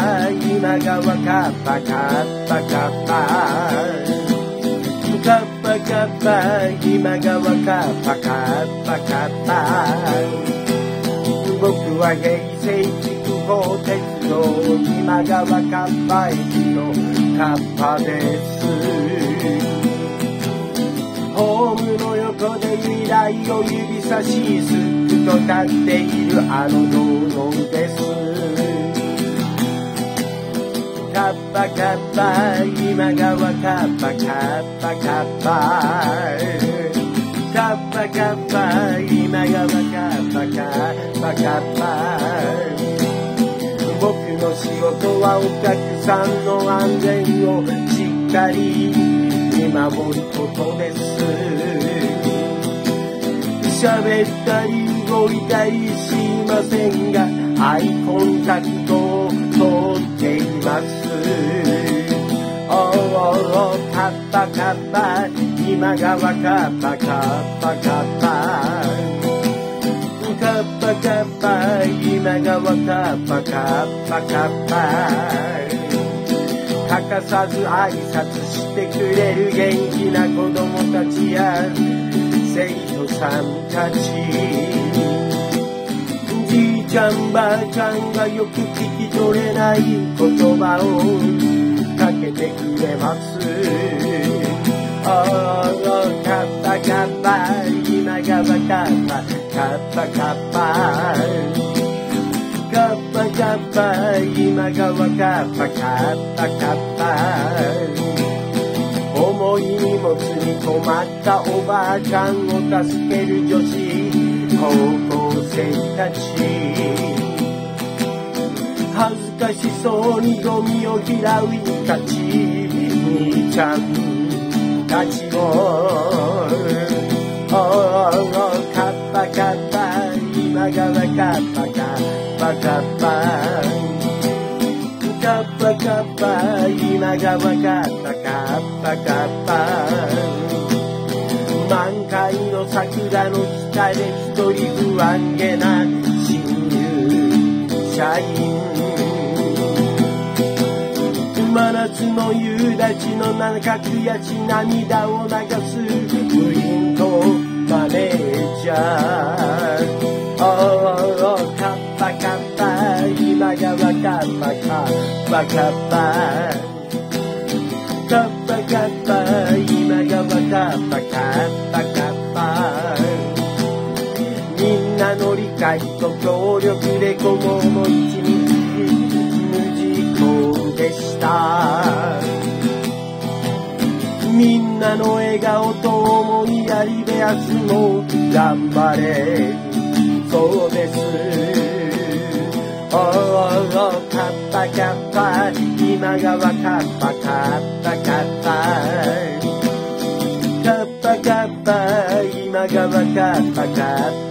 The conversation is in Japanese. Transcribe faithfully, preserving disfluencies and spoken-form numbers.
パ今がわかったカッパカッパカッパカッパ今がわかったカッパカッパ僕は平成筑豊鉄道今がわかった駅のカッパですホームの横で未来を指差しすっと立っているあの道路ですカッパカッパ今がわかったカッパカッパカッパカッパ今がわかったカッパカッパ僕の仕事はお客さんの安全をしっかり見守ることです喋ったり動いたりしませんがアイコンタクトを取っていますおーおーカッパカッパ今がわかったカッパカッパカッパカッパ今がわかったカッパカッパ欠かさず挨拶してくれる元気な子供たちや生徒さんたちじいちゃんばあちゃんがよく聞き取れない言葉をかけてくれますおーカッパカッパ今がわかったカッパカッパカッパカッパ今がわかったカッパカッパ重い荷物に困ったおばあちゃんを助ける女子高校生たち恥ずかしそうにゴミを拾う人たち兄ちゃんたちもおーカッパカッパ今がわかったカッパカッパカッパカッパ今がわかったカッパカッパ満開の桜の下で一人不安げな新入社員真夏の夕立の中悔し涙を流す部員とマネージャーおーカッパカッパ今がわかったカッパカッパカッパカッパ今がわかったカッパカッパみんなの理解と協力で午後の一日無事故でしたみんなの笑顔と思いやりで明日も頑張れそうですおーおーカッパカッパ今がわかったカッパカッパカッパカッパ今がわかったカッ